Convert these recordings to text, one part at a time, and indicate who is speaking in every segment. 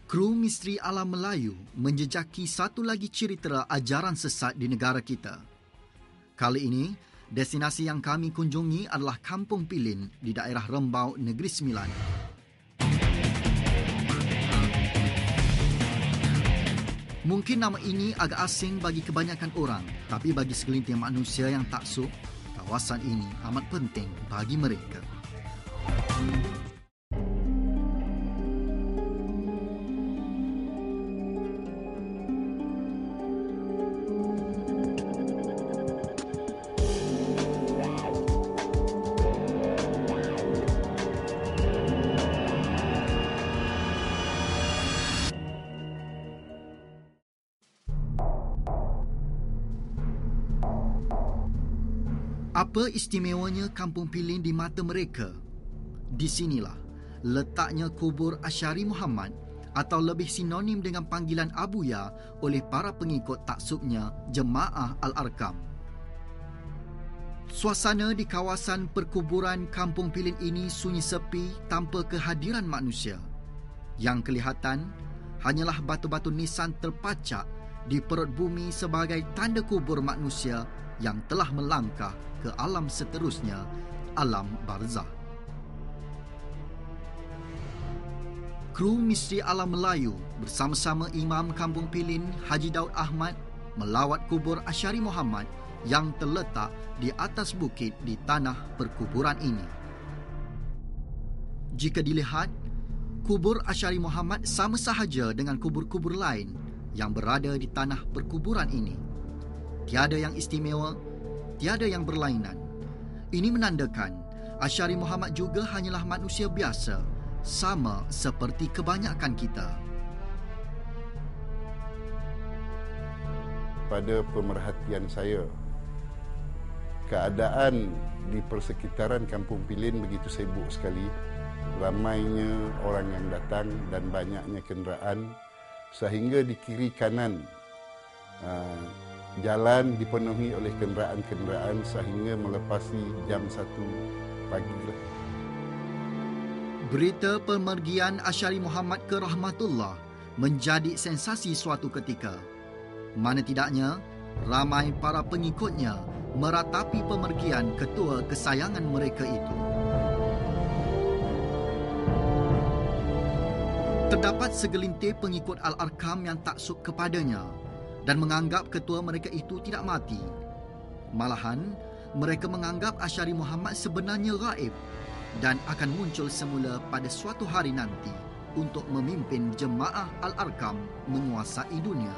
Speaker 1: Kru Misteri Alam Melayu menjejaki satu lagi cerita ajaran sesat di negara kita. Kali ini, destinasi yang kami kunjungi adalah Kampung Pilin di daerah Rembau, Negeri Sembilan. Mungkin nama ini agak asing bagi kebanyakan orang, tapi bagi segelintir manusia yang taksub, kawasan ini amat penting bagi mereka. Apa istimewanya Kampung Pilin di mata mereka? Di sinilah letaknya kubur Asy'ari Muhammad atau lebih sinonim dengan panggilan Abuya oleh para pengikut taksubnya Jemaah Al-Arkam. Suasana di kawasan perkuburan Kampung Pilin ini sunyi sepi tanpa kehadiran manusia. Yang kelihatan hanyalah batu-batu nisan terpacak di perut bumi sebagai tanda kubur manusia yang telah melangkah ke alam seterusnya, alam barzah. Kru Misteri Alam Melayu bersama-sama Imam Kampung Pilin Haji Daud Ahmad melawat kubur Asy'ari Muhammad yang terletak di atas bukit di tanah perkuburan ini. Jika dilihat, kubur Asy'ari Muhammad sama sahaja dengan kubur-kubur lain yang berada di tanah perkuburan ini. Tiada yang istimewa, tiada yang berlainan. Ini menandakan Asy'ari Muhammad juga hanyalah manusia biasa, sama seperti kebanyakan kita.
Speaker 2: Pada pemerhatian saya, keadaan di persekitaran Kampung Pilin begitu sibuk sekali. Ramainya orang yang datang dan banyaknya kenderaan, sehingga di kiri kanan jalan dipenuhi oleh kenderaan-kenderaan sehingga melepasi jam 1 pagi.
Speaker 1: Berita pemergian Asy'ari Muhammad ke rahmatullah menjadi sensasi suatu ketika. Mana tidaknya, ramai para pengikutnya meratapi pemergian ketua kesayangan mereka itu. Terdapat segelintir pengikut Al-Arkam yang taksub kepadanya dan menganggap ketua mereka itu tidak mati. Malahan, mereka menganggap Asy'ari Muhammad sebenarnya gaib dan akan muncul semula pada suatu hari nanti untuk memimpin Jemaah Al-Arkam menguasai dunia.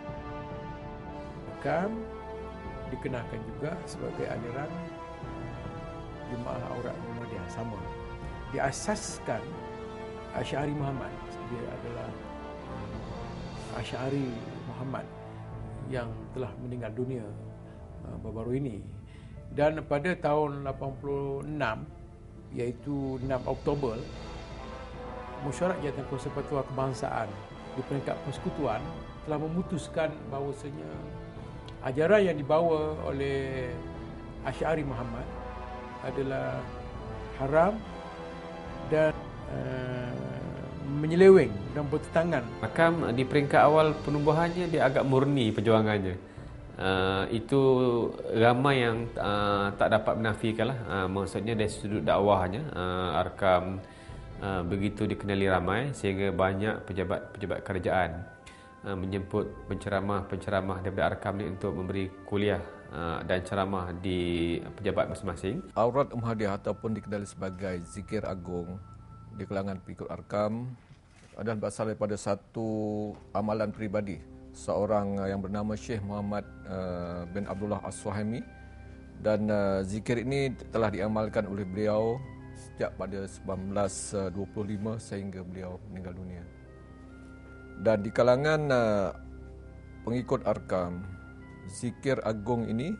Speaker 3: Arkam dikenalkan juga sebagai aliran Jemaah Aurat Muhammadiyah sama. Diasaskan Asy'ari Muhammad. Dia adalah Asy'ari Muhammad yang telah meninggal dunia baru-baru ini. Dan pada tahun 86, iaitu 6 Oktober, Mesyuarat Jabatan Kuasa Fatwa Kebangsaan di peringkat persekutuan telah memutuskan bahawasanya ajaran yang dibawa oleh Asy'ari Muhammad adalah haram dan menyeleweng dan bertentangan.
Speaker 4: Makam di peringkat awal penubuhannya dia agak murni perjuangannya. Itu ramai yang tak dapat menafikanlah. Maksudnya dari sudut dakwahnya, Arkam begitu dikenali ramai sehingga banyak pejabat-pejabat kerajaan menjemput penceramah-penceramah daripada Arkam ni untuk memberi kuliah dan ceramah di pejabat masing-masing.
Speaker 5: Aurat Muhammadiyah ataupun dikenali sebagai zikir agung di kalangan pengikut Arkam adalah berasal daripada satu amalan peribadi seorang yang bernama Syekh Muhammad bin Abdullah As-Suhaimi, dan zikir ini telah diamalkan oleh beliau sejak pada 1925 sehingga beliau meninggal dunia. Dan di kalangan pengikut Arkam, zikir agung ini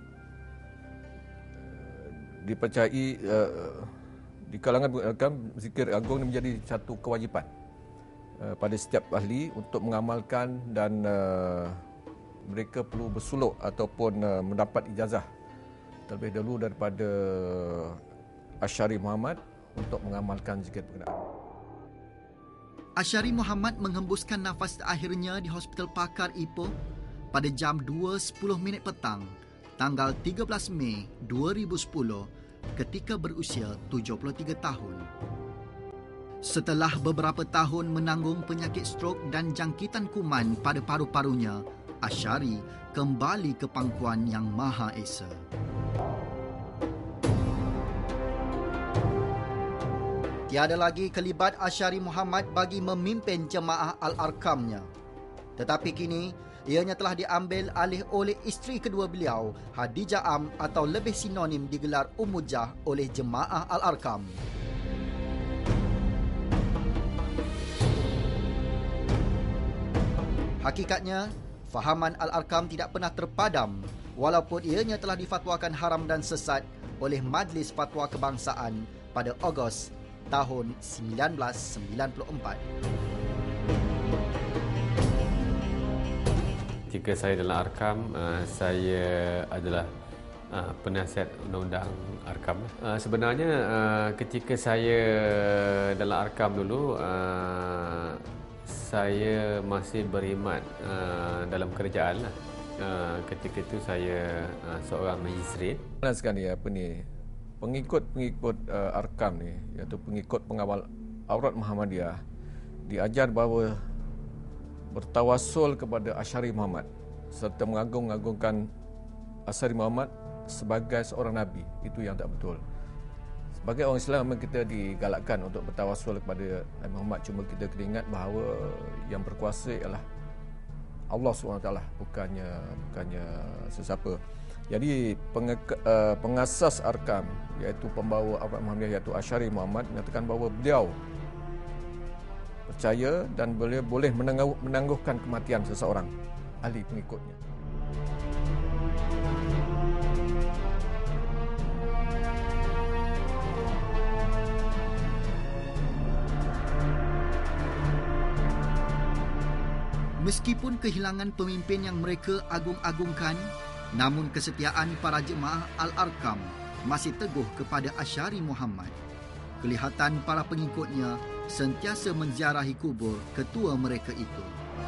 Speaker 5: dipercayai di kalangan pengikut Arkam, zikir agung ini menjadi satu kewajipan pada setiap ahli untuk mengamalkan, dan mereka perlu bersuluk ataupun mendapat ijazah terlebih dahulu daripada Asy'ari Muhammad untuk mengamalkan zikir berkenaan.
Speaker 1: Asyari Muhammad menghembuskan nafas terakhirnya di Hospital Pakar Ipoh pada jam 2.10 petang, tanggal 13 Mei 2010 ketika berusia 73 tahun. Setelah beberapa tahun menanggung penyakit strok dan jangkitan kuman pada paru-parunya, Asyari kembali ke pangkuan Yang Maha Esa. Tiada lagi kelibat Asyari Muhammad bagi memimpin jemaah Al-Arkamnya. Tetapi kini, ianya telah diambil alih oleh isteri kedua beliau, Hadijah Am, atau lebih sinonim digelar Ummu Jah oleh jemaah Al-Arkam. Hakikatnya, fahaman Al-Arkam tidak pernah terpadam walaupun ianya telah difatwakan haram dan sesat oleh Majlis Fatwa Kebangsaan pada Ogos tahun 1994.
Speaker 4: Ketika saya dalam Arkam, saya adalah penasihat undang-undang Arkam. Sebenarnya ketika saya dalam Arkam dulu, saya masih berkhidmat dalam kerajaan lah. Ketika itu saya seorang magistrate.
Speaker 5: Sekali pengikut Arkam ni, iaitu pengikut pengawal aurat Muhammadiyah, diajar bahawa bertawasul kepada Asyari Muhammad serta mengagung-agungkan Asyari Muhammad sebagai seorang Nabi. Itu yang tak betul. Sebagai orang Islam, kita digalakkan untuk bertawasul kepada Nabi Muhammad. Cuma kita kena ingat bahawa yang berkuasa ialah Allah SWT, bukannya sesiapa. Jadi pengasas Arkam, iaitu pembawa aurat Muhammadiyah, iaitu Asyari Muhammad, menyatakan bahawa beliau percaya dan beliau boleh menangguhkan kematian seseorang ahli pengikutnya.
Speaker 1: Meskipun kehilangan pemimpin yang mereka agung-agungkan, namun kesetiaan para jemaah Al-Arkam masih teguh kepada Asyari Muhammad. Kelihatan para pengikutnya sentiasa menziarahi kubur ketua mereka itu.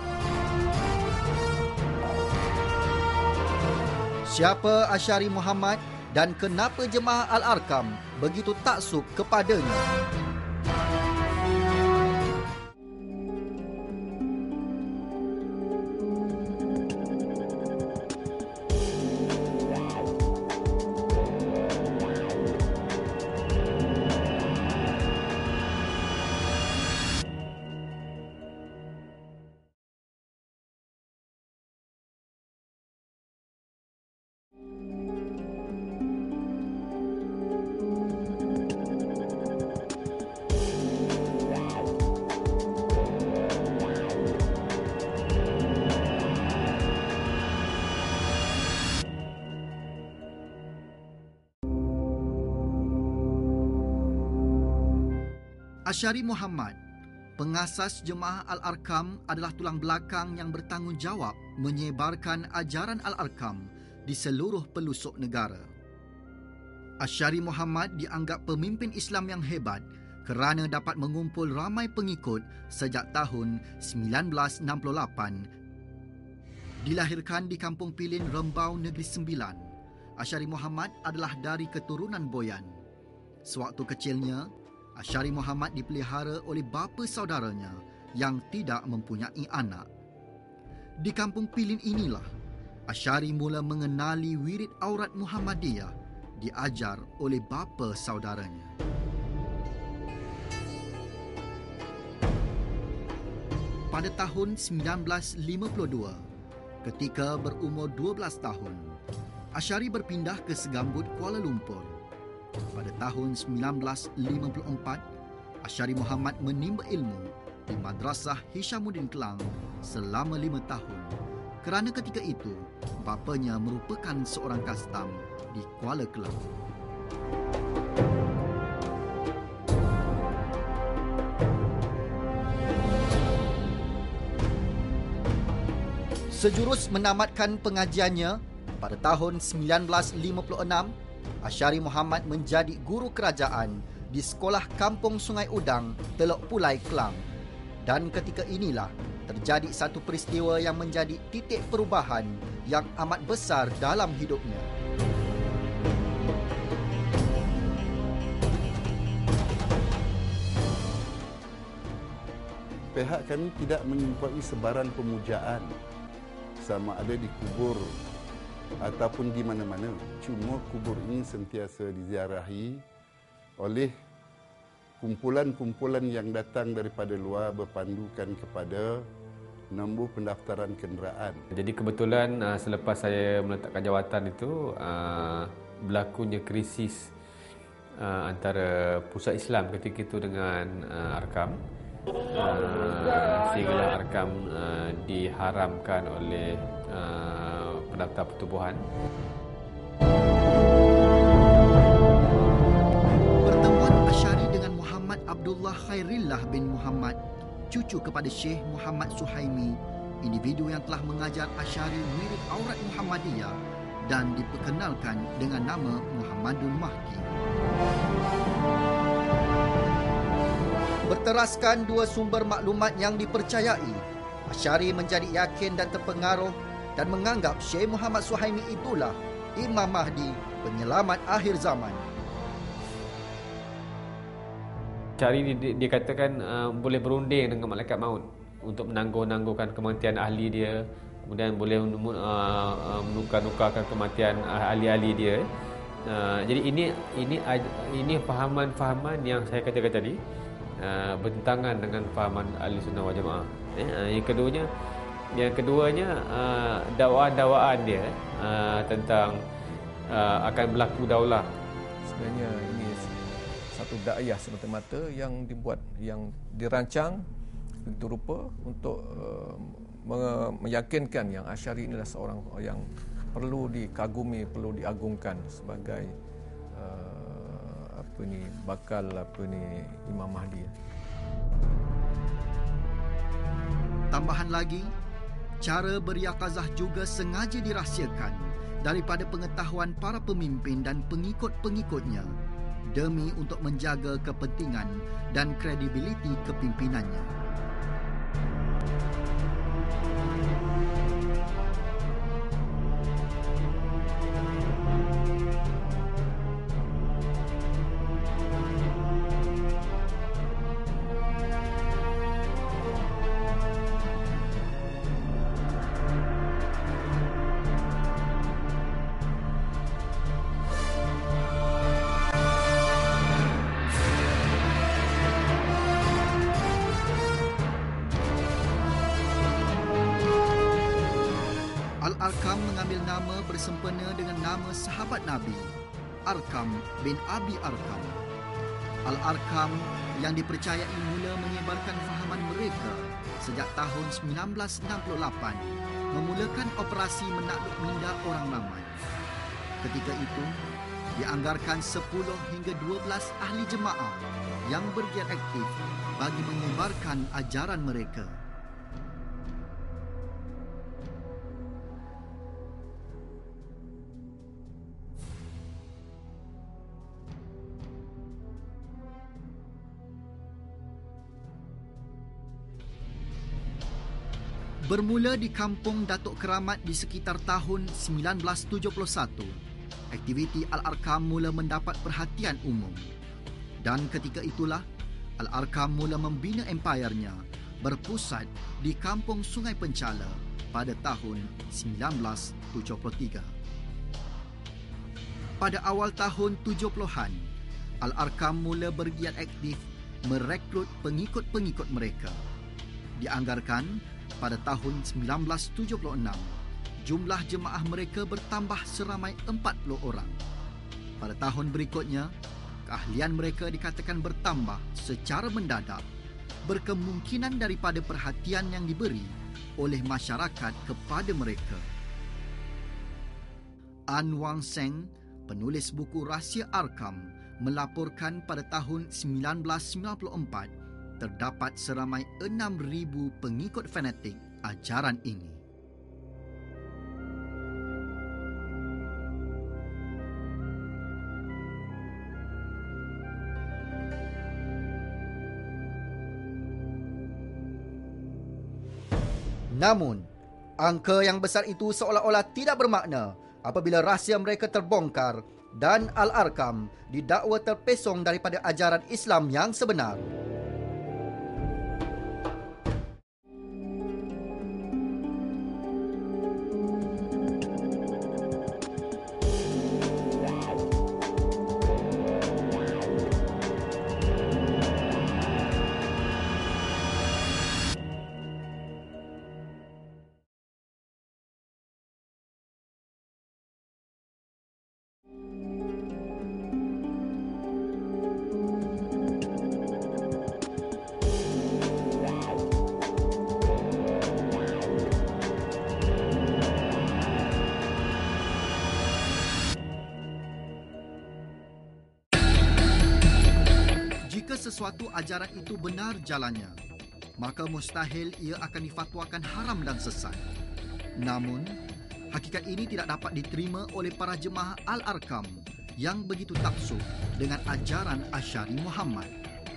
Speaker 1: Siapa Asyari Muhammad dan kenapa jemaah Al-Arkam begitu taksub kepadanya? Asyari Muhammad, pengasas jemaah Al-Arkam, adalah tulang belakang yang bertanggungjawab menyebarkan ajaran Al-Arkam di seluruh pelosok negara. Asyari Muhammad dianggap pemimpin Islam yang hebat kerana dapat mengumpul ramai pengikut sejak tahun 1968. Dilahirkan di Kampung Pilin, Rembau, Negeri Sembilan, Asyari Muhammad adalah dari keturunan Boyan. Sewaktu kecilnya, Asyari Muhammad dipelihara oleh bapa saudaranya yang tidak mempunyai anak. Di Kampung Pilin inilah, Asyari mula mengenali wirid aurat Muhammadiyah diajar oleh bapa saudaranya. Pada tahun 1952, ketika berumur 12 tahun, Asyari berpindah ke Segambut, Kuala Lumpur. Pada tahun 1954, Asyari Muhammad menimba ilmu di Madrasah Hishamuddin Kelang selama 5 tahun kerana ketika itu bapanya merupakan seorang kastam di Kuala Kelang. Sejurus menamatkan pengajiannya, pada tahun 1956, Asyari Muhammad menjadi guru kerajaan di Sekolah Kampung Sungai Udang, Teluk Pulai, Kelang. Dan ketika inilah terjadi satu peristiwa yang menjadi titik perubahan yang amat besar dalam hidupnya.
Speaker 2: Pihak kami tidak menjumpai sebarang pemujaan sama ada di kubur ataupun di mana-mana. Cuma kubur ini sentiasa diziarahi oleh kumpulan-kumpulan yang datang daripada luar berpandukan kepada nombor pendaftaran kenderaan.
Speaker 4: Jadi kebetulan selepas saya meletakkan jawatan itu berlakunya krisis antara Pusat Islam ketika itu dengan Arkam, sehinggalah Arkam diharamkan oleh pendaftar pertubuhan.
Speaker 1: Pertemuan Asy'ari dengan Muhammad Abdullah Khairillah bin Muhammad, cucu kepada Syekh Muhammad Suhaimi, individu yang telah mengajar Asy'ari wirid aurat Muhammadiyah dan diperkenalkan dengan nama Muhammadul Mahdi. Berteraskan dua sumber maklumat yang dipercayai, Asy'ari menjadi yakin dan terpengaruh dan menganggap Syekh Muhammad Suhaimi itulah Imam Mahdi, penyelamat akhir zaman.
Speaker 4: Asy'ari dikatakan boleh berunding dengan malaikat maut untuk menangguh-nangguhkan kematian ahli dia, kemudian boleh menukar-nukarkan kematian ahli-ahli dia. Jadi ini fahaman-fahaman yang saya katakan tadi bertentangan dengan fahaman ahli sunnah wal jamaah. Yang keduanya dakwaan dia tentang akan berlaku daulah.
Speaker 5: Sebenarnya ini satu dakwah semata-mata yang dibuat, yang dirancang begitu rupa untuk meyakinkan yang Asy'ari inilah seorang yang perlu dikagumi, perlu diagungkan sebagai bakal Imam Mahdi.
Speaker 1: Tambahan lagi, cara beryaqazah juga sengaja dirahsiakan daripada pengetahuan para pemimpin dan pengikut-pengikutnya demi untuk menjaga kepentingan dan kredibiliti kepimpinannya. Al-Arkam mengambil nama bersempena dengan nama sahabat Nabi, Arkam bin Abi Arkam. Al-Arkam yang dipercayai mula menyebarkan fahaman mereka sejak tahun 1968, memulakan operasi menakluk minda orang ramai. Ketika itu, dianggarkan 10 hingga 12 ahli jemaah yang bergiat aktif bagi menyebarkan ajaran mereka. Bermula di kampung Datuk Keramat di sekitar tahun 1971, aktiviti Al-Arkam mula mendapat perhatian umum. Dan ketika itulah, Al-Arkam mula membina empayarnya berpusat di kampung Sungai Pencala pada tahun 1973. Pada awal tahun 70-an, Al-Arkam mula bergiat aktif merekrut pengikut-pengikut mereka. Dianggarkan pada tahun 1976, jumlah jemaah mereka bertambah seramai 40 orang. Pada tahun berikutnya, keahlian mereka dikatakan bertambah secara mendadak, berkemungkinan daripada perhatian yang diberi oleh masyarakat kepada mereka. An Wang Seng, penulis buku Rahsia Arkam, melaporkan pada tahun 1994 terdapat seramai 6,000 pengikut fanatik ajaran ini. Namun, angka yang besar itu seolah-olah tidak bermakna apabila rahsia mereka terbongkar dan Al-Arkam didakwa terpesong daripada ajaran Islam yang sebenar. Jika sesuatu ajaran itu benar jalannya, maka mustahil ia akan difatwakan haram dan sesat. Namun, hakikat ini tidak dapat diterima oleh para jemaah Al-Arkam yang begitu taksub dengan ajaran Asy'ari Muhammad.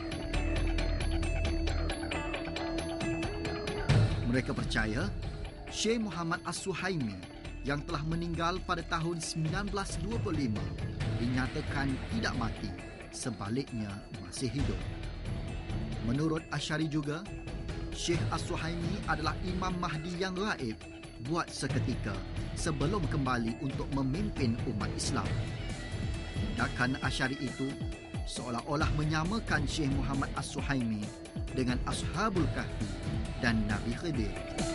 Speaker 1: Mereka percaya Syekh Muhammad As-Suhaimi yang telah meninggal pada tahun 1925 dinyatakan tidak mati, sebaliknya masih hidup. Menurut Asy'ari juga, Syekh As-Suhaimi adalah Imam Mahdi yang gaib buat seketika sebelum kembali untuk memimpin umat Islam. Tindakan Asy'ari itu seolah-olah menyamakan Syekh Muhammad As-Suhaimi dengan Ashabul Kahfi dan Nabi Khidir.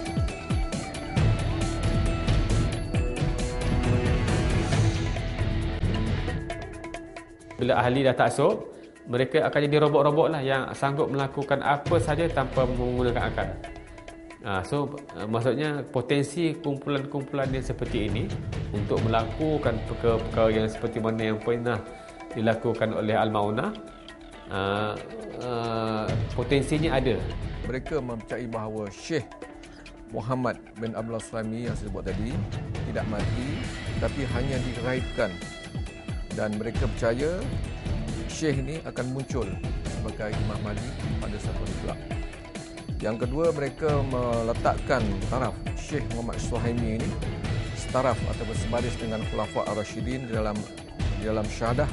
Speaker 4: Bila ahli dah taksub, mereka akan jadi robot-robot lah yang sanggup melakukan apa saja tanpa menggunakan akal. Maksudnya potensi kumpulan-kumpulan yang seperti ini untuk melakukan perkara-perkara yang seperti mana yang pernah dilakukan oleh Al-Maunah, potensinya ada.
Speaker 5: Mereka mempercayai bahawa Syekh Muhammad bin Abdullah Suhaimi yang saya sebut tadi tidak mati, tapi hanya diraibkan. Dan mereka percaya Syekh ini akan muncul sebagai Imam Mahdi pada satu hari kelak. Yang kedua, mereka meletakkan taraf Syekh Muhammad Suhaimi ini setaraf atau bersebaris dengan Khulafa' Ar-Rasyidin di dalam syahadah.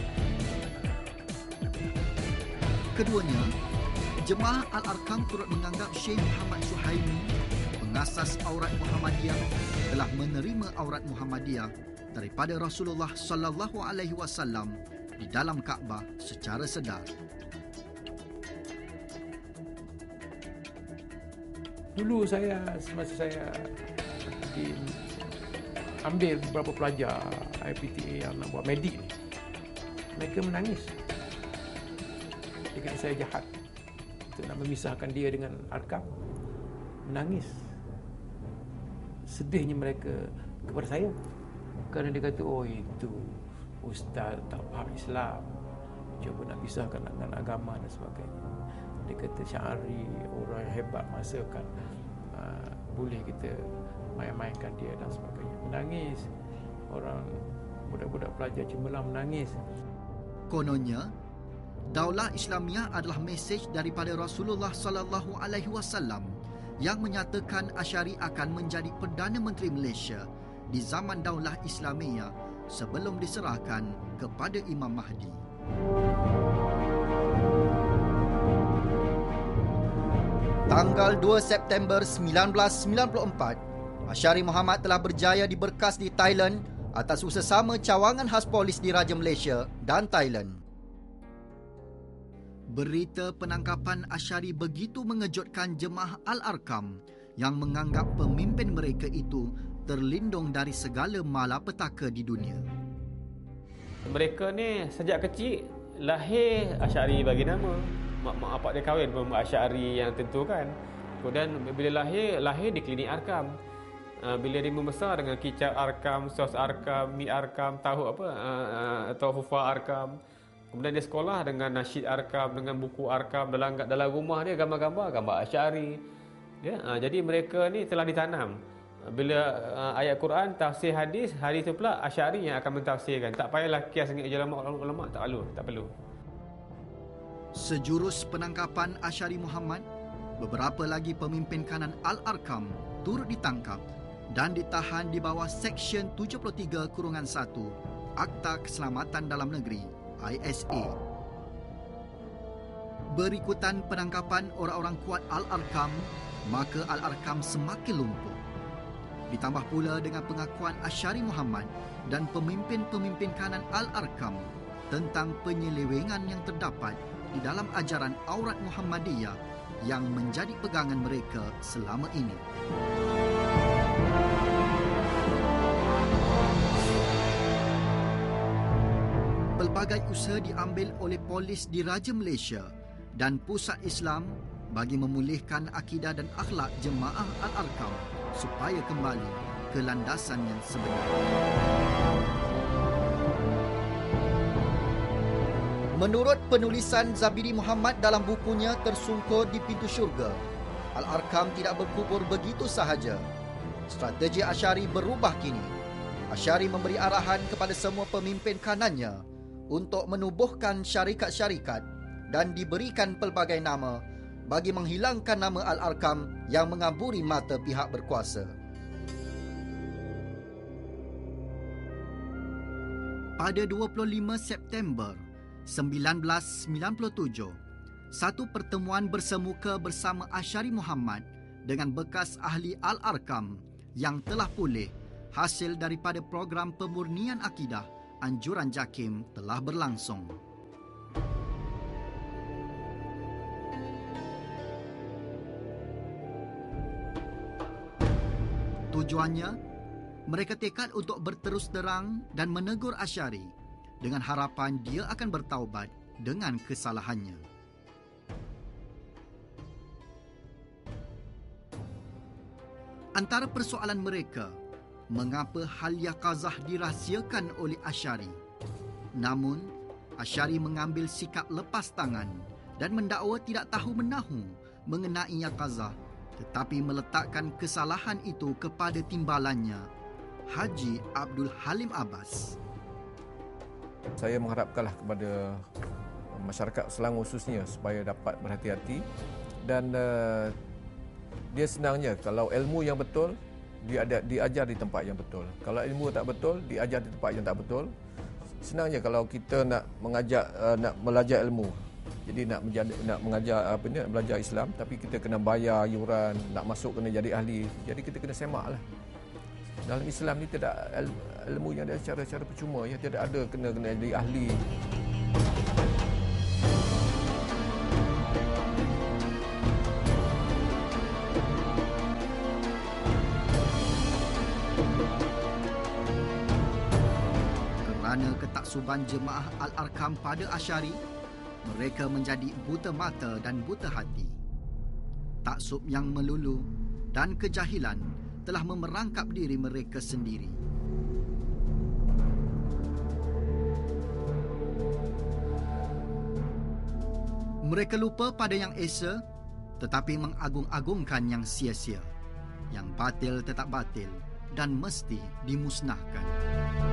Speaker 1: Keduanya, jemaah Al-Arkam turut menganggap Syekh Muhammad Suhaimi, pengasas aurat Muhammadiyah, telah menerima aurat Muhammadiyah daripada Rasulullah sallallahu alaihi wasallam di dalam Kaabah secara sedar.
Speaker 3: Dulu semasa saya ambil beberapa pelajar IPTA yang nak buat medik ni, mereka menangis. Dengan saya jahat untuk nak memisahkan dia dengan Arkam, menangis. Sedihnya mereka kepada saya kerana dia kata, oh itu ustaz tak faham Islam, cuba nak pisahkan dengan agama dan sebagainya. Dia kata Sy'ari orang yang hebat masa kan, boleh kita main-mainkan dia dan sebagainya. Menangis. Orang budak-budak pelajar cemerlang menangis.
Speaker 1: Kononnya, Daulah Islamiah adalah mesej daripada Rasulullah sallallahu alaihi wasallam yang menyatakan Asy'ari akan menjadi Perdana Menteri Malaysia di zaman Daulah Islamiah sebelum diserahkan kepada Imam Mahdi. Tanggal 2 September 1994, Asy'ari Muhammad telah berjaya diberkas di Thailand atas sesama cawangan khas polis diraja Malaysia dan Thailand. Berita penangkapan Asy'ari begitu mengejutkan jemaah Al-Arkam yang menganggap pemimpin mereka itu terlindung dari segala malapetaka di dunia.
Speaker 4: Mereka ni sejak kecil lahir Asy'ari bagi nama. Mak bapak dia kahwin pun Asy'ari yang tentu kan. Kemudian bila lahir di klinik Arkam. Bila dia membesar dengan kicap Arkam, sos Arkam, mi Arkam, tahu apa atau hufa Arkam. Kemudian dia sekolah dengan nasyid Arkam, dengan buku Arkam, dalam rumah dia gambar Asy'ari. Ya, jadi mereka ni telah ditanam. Bila ayat Quran, tafsir hadis tu pula Asy'ari yang akan mentafsirkan. Tak payahlah kias dengan ulama, tak perlu.
Speaker 1: Sejurus penangkapan Asy'ari Muhammad, beberapa lagi pemimpin kanan Al-Arkam turut ditangkap dan ditahan di bawah Seksyen 73-1 Akta Keselamatan Dalam Negeri ISA. Berikutan penangkapan orang-orang kuat Al-Arkam, maka Al-Arkam semakin lumpuh. Ditambah pula dengan pengakuan Asy'ari Muhammad dan pemimpin-pemimpin kanan Al-Arkam tentang penyelewengan yang terdapat di dalam ajaran aurat Muhammadiyah yang menjadi pegangan mereka selama ini. Pelbagai usaha diambil oleh polis di Raja Malaysia dan Pusat Islam bagi memulihkan akidah dan akhlak jemaah Al-Arkam supaya kembali ke landasan yang sebenar. Menurut penulisan Zabidi Muhammad dalam bukunya Tersungkur di Pintu Syurga, Al-Arkam tidak berkubur begitu sahaja. Strategi Asy'ari berubah kini. Asy'ari memberi arahan kepada semua pemimpin kanannya untuk menubuhkan syarikat-syarikat dan diberikan pelbagai nama bagi menghilangkan nama Al-Arkam yang mengaburi mata pihak berkuasa. Pada 25 September 1997, satu pertemuan bersemuka bersama Asy'ari Muhammad dengan bekas ahli Al-Arkam yang telah pulih hasil daripada program pemurnian akidah Anjuran JAKIM telah berlangsung. Tujuannya, mereka tekad untuk berterus terang dan menegur Asy'ari dengan harapan dia akan bertaubat dengan kesalahannya. Antara persoalan mereka, mengapa hal yaqazah dirahsiakan oleh Asy'ari? Namun, Asy'ari mengambil sikap lepas tangan dan mendakwa tidak tahu-menahu mengenai yaqazah, tetapi meletakkan kesalahan itu kepada timbalannya, Haji Abdul Halim Abbas.
Speaker 5: Saya mengharapkanlah kepada masyarakat Selangor khususnya supaya dapat berhati-hati dan dia senangnya kalau ilmu yang betul diajar di tempat yang betul. Kalau ilmu tak betul diajar di tempat yang tak betul. Senangnya kalau kita nak belajar ilmu. Jadi nak mengajar nak belajar Islam tapi kita kena bayar yuran, nak masuk kena jadi ahli. Jadi kita kena semaklah. Dalam Islam ni tidak ilmu yang ada secara percuma, ya, tidak ada kena jadi ahli.
Speaker 1: Kerana ketaksuban jemaah Al-Arkam pada Asy'ari, mereka menjadi buta mata dan buta hati. Taksub yang melulu dan kejahilan telah memerangkap diri mereka sendiri. Mereka lupa pada yang esa, tetapi mengagung-agungkan yang sia-sia. Yang batil tetap batil dan mesti dimusnahkan.